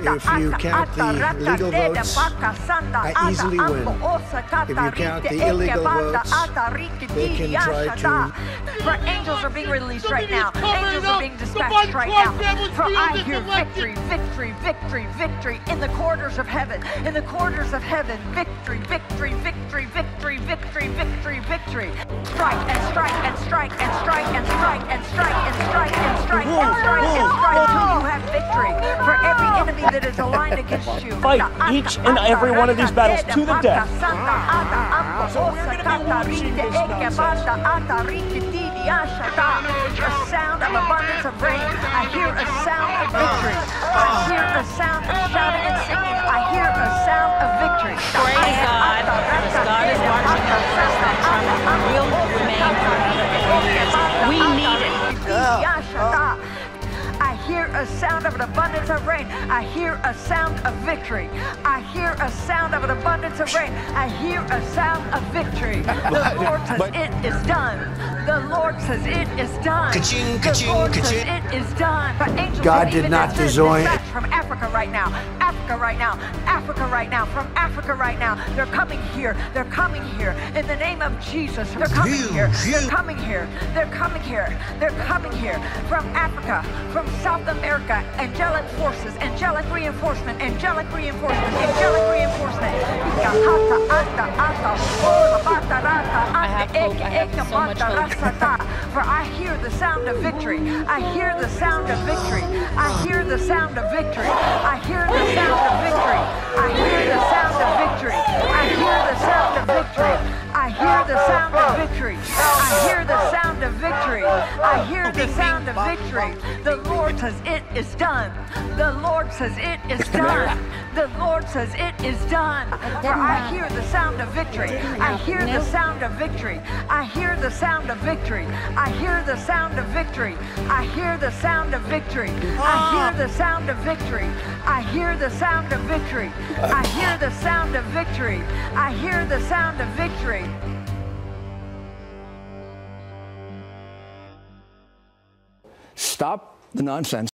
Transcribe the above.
If you count the legal votes, I easily win. If you count the illegal votes, they can try to... For angels are being released right now. Angels are being dispatched right now. For I hear victory, victory, victory, victory in the corridors of heaven. In the corridors of heaven, victory, victory, victory, victory, victory, victory, victory. Strike and strike and strike and strike and strike and strike and strike and strike and strike and strike till you have victory. For every enemy that is aligned against you. Fight each and every one of these battles to the death. So we're going to be watching this nonsense. A sound of abundance of rain. I hear a sound of victory. I hear a sound of shouting and singing. I hear a sound of victory. Praise God, because God is watching us first and Trump will remain for another 8 years. We need it. I hear a sound of an abundance of rain. I hear a sound of victory. I hear a sound of an abundance of rain. I hear a sound of victory. The Lord says it is done. The Lord says it is done. The Lord says it is done. God did not design from Africa right now. Africa right now. Africa right now. From Africa right now. They're coming here. They're coming here. In the name of Jesus. They're coming here. They're coming here. They're coming here. They're coming here. From Africa. From South America. Angelic forces. Angelic reinforcement. Angelic reinforcement. Angelic reinforcement. I have hope. I have so much hope. For I hear the sound of victory. I hear the sound of victory. I hear the sound of victory. I hear the sound of victory. I hear the sound of victory. I hear the sound of victory. I hear the sound of victory. I hear the sound of victory. I hear the sound of victory. The Lord says it is done. The Lord says it is done. The Lord says it is done. For I hear the sound of victory. I hear the sound of victory. I hear the sound of victory. I hear the sound of victory. I hear the sound of victory. I hear the sound of victory. I hear the sound of victory. I hear the sound of victory. I hear the sound of victory. Stop the nonsense.